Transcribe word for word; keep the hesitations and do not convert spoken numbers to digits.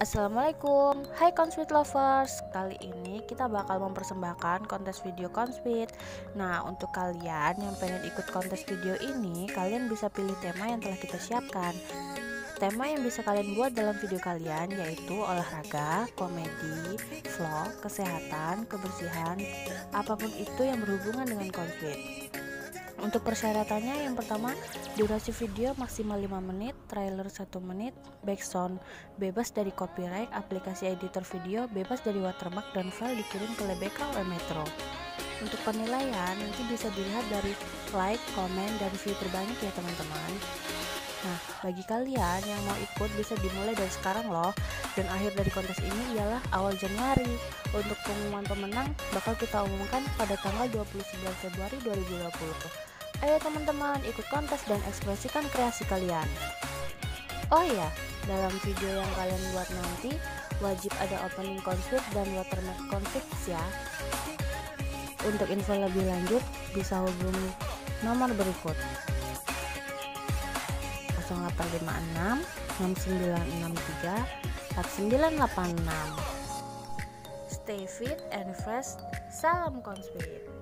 Assalamualaikum, hai Consweet lovers. Kali ini kita bakal mempersembahkan kontes video Consweet. Nah, untuk kalian yang pengen ikut kontes video ini, kalian bisa pilih tema yang telah kita siapkan. Tema yang bisa kalian buat dalam video kalian yaitu olahraga, komedi, vlog, kesehatan, kebersihan, apapun itu yang berhubungan dengan Consweet. Untuk persyaratannya, yang pertama, durasi video maksimal lima menit, trailer satu menit, background bebas dari copyright, aplikasi editor video bebas dari watermark, dan file dikirim ke Lebeka oleh Metro. Untuk penilaian nanti bisa dilihat dari like, komen, dan view terbanyak ya teman-teman. Nah, bagi kalian yang mau ikut bisa dimulai dari sekarang loh. Dan akhir dari kontes ini ialah awal Januari. Untuk pengumuman pemenang bakal kita umumkan pada tanggal dua puluh sembilan Februari dua ribu dua puluh. Ayo teman-teman, ikut kontes dan ekspresikan kreasi kalian. Oh iya, dalam video yang kalian buat nanti wajib ada opening Consweet dan watermark Consweet ya. Untuk info lebih lanjut bisa hubungi nomor berikut nol delapan lima enam enam sembilan enam tiga empat sembilan delapan enam. Stay fit and fresh, salam Consweet.